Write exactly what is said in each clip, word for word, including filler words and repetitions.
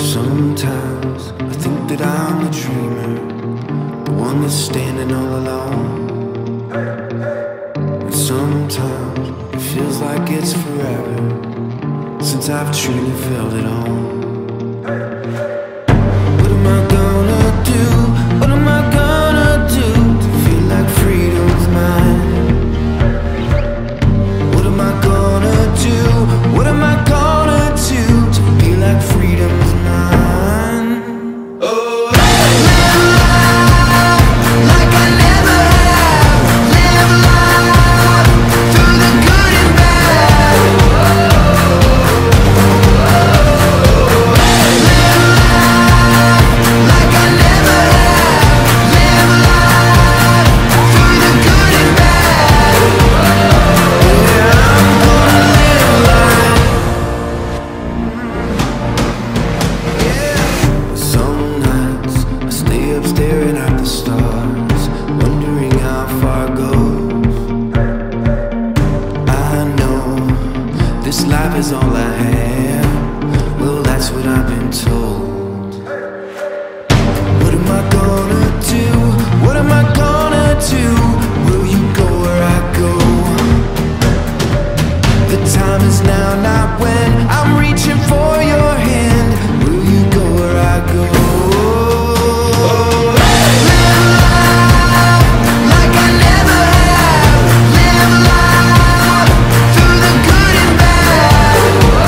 Sometimes I think that I'm the dreamer, the one that's standing all alone. And sometimes it feels like it's forever since I've truly felt it all. What am I gonna do? What am I gonna do to feel like freedom's mine? What am I gonna do? What am I gonna do to feel like freedom's mine? Oh, live life like I never have. Live life through the good and bad. Live life like I never have. Live life through the good and bad. Yeah, I'm gonna live life. Yeah. Some nights I stay up staring at the stars, wondering how far it goes. I know this life is all I have. Well, that's what I've been told. What am I gonna do? What am I gonna do? Will you go where I go? The time is now, not when. I'm reaching for your hand. Will you go where I go? Live life like I never have. Live life through the good and bad.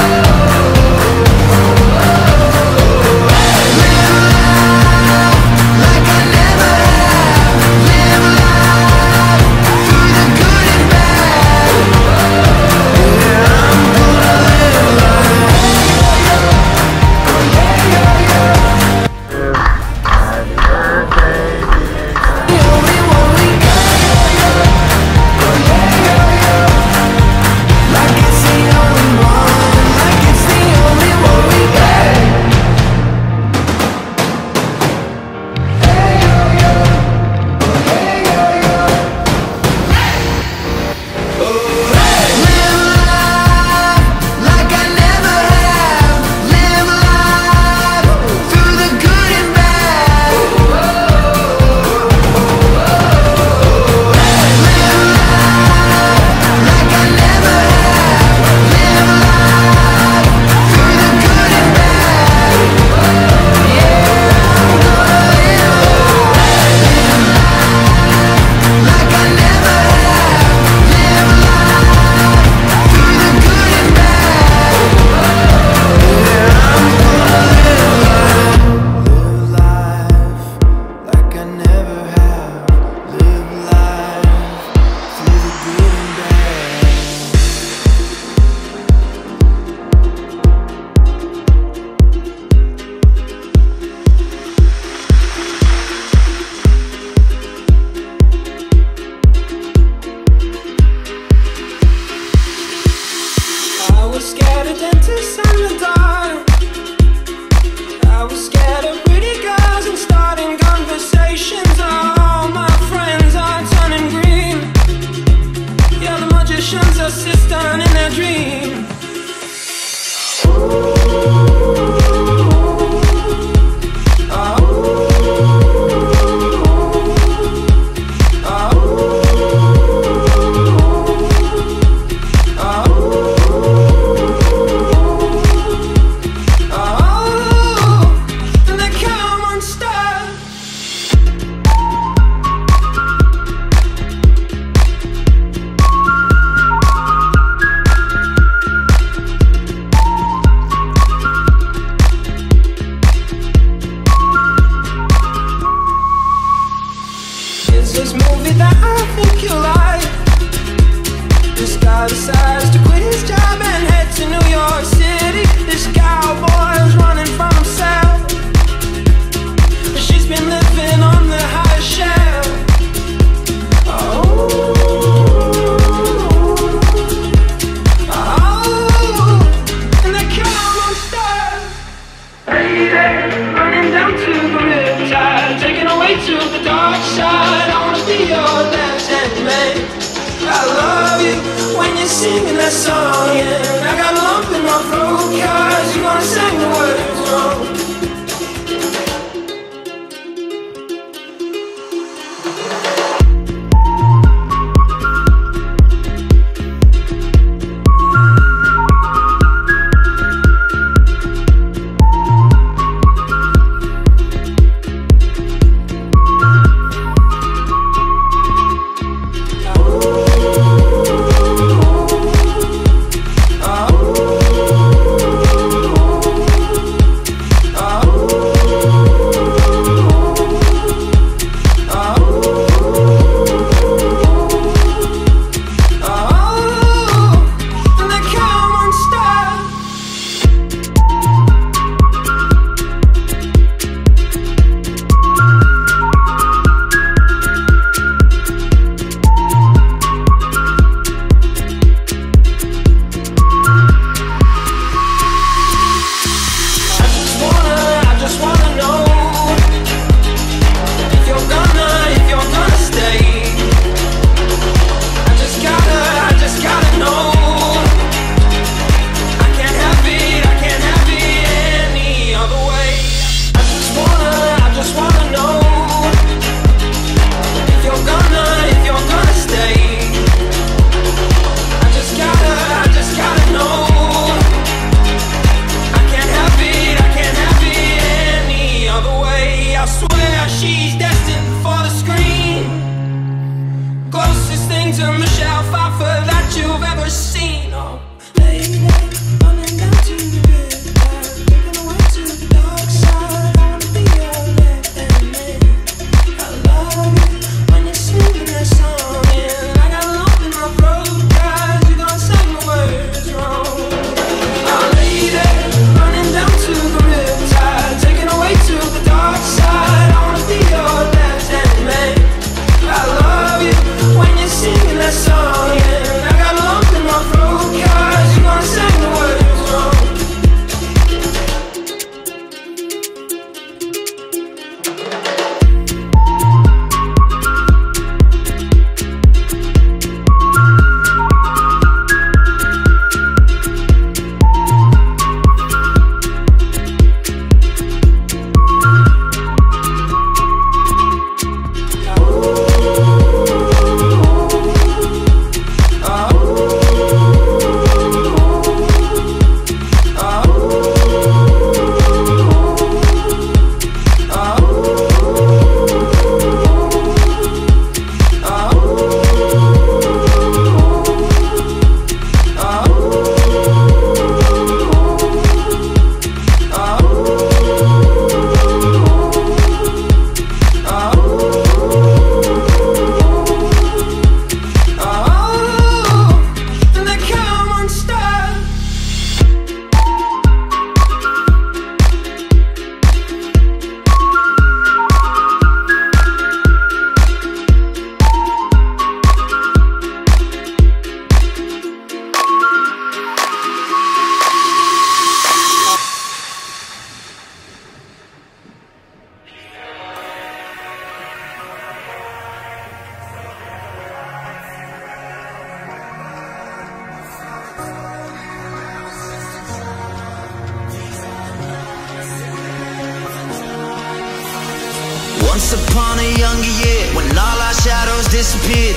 Live life like I never have. Live life through the good and bad. Yeah, I'm gonna live life. The only one we got. Like it's the only one. Like it's the only one we got. Live life like I never have. Live life through the good and bad. Live life like I never have. Live life through the good and bad. Yeah, I'm gonna live life like I never have. Live life through the good and bad. Yeah, I'm gonna live life. Live life like I never have. Live life through the good and bad. I was scared of dentists and the dark. I was scared of pretty girls and starting conversations. All my friends are turning green. Yeah, the magicians assist on in their dream. And they come unstuck. It's this movie that I think you like. This guy decides to quit his job and head to New York City. This cowboy's running from himself. She's been living on the high shelf. Oh, oh, and they come unstuck. Lady, running down to the riptide, taken away to the dark side. I wanna be your left-hand man. I love you when you're singing that song, and I got a lump in my throat 'cause you're gonna sing the words wrong. Once upon a younger year, when all our shadows disappeared.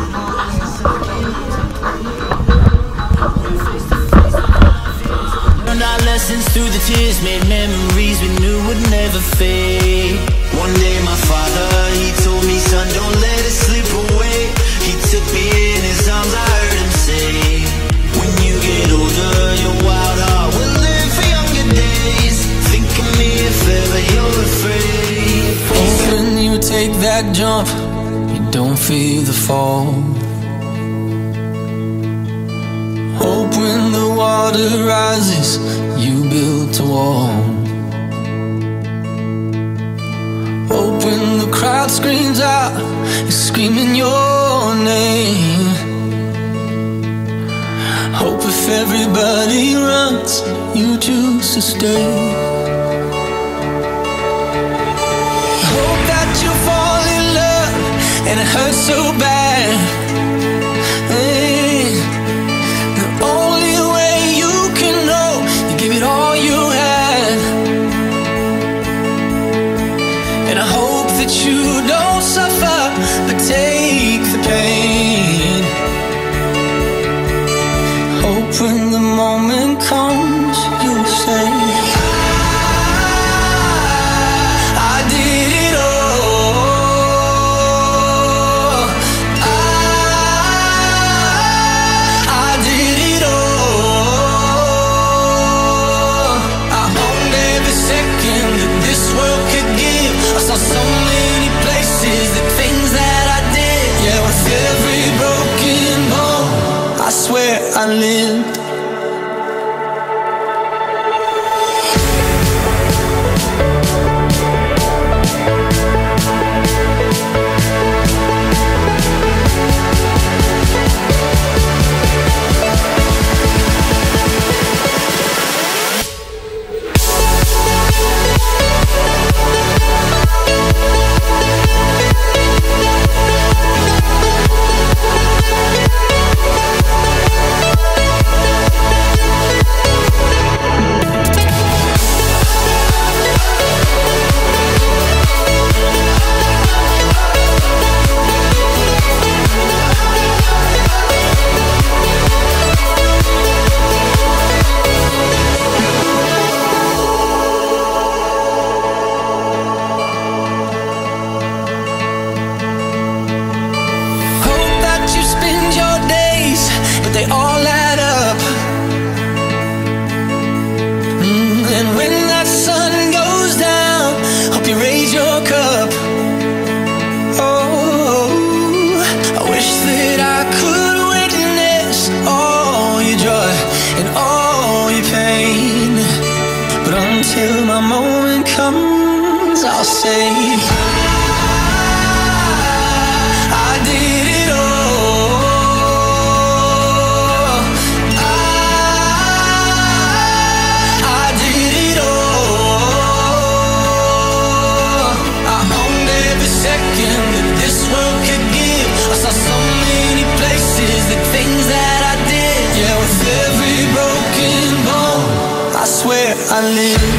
Learned our lessons through the tears, made memories we knew would never fade. One day my father, he told me, son, don't let it slip away. He took me in his arms, I heard him say, when you get older, your wild heart will live for younger days. Think of me if ever you're afraid. When you take that jump, you don't fear the fall. Hope when the water rises, you build a wall. Hope when the crowd screams out, you're screaming your name. Hope if everybody runs, you choose to stay. Hope that you fall in love and it hurts so bad. Hey, the only way you can know, you give it all you had. And I hope that you don't suffer, but take the pain. Hope when the moment comes, you'll say, I did it all. I, I did it all. I owned every second that this world could give. I saw so many places, the things that I did. Yeah, with every broken bone, I swear I lived. They all add up. mm, And when that sun goes down, hope you raise your cup. Oh, I wish that I could witness all your joy and all your pain. But until my moment comes, I'll say, I did it all. I live.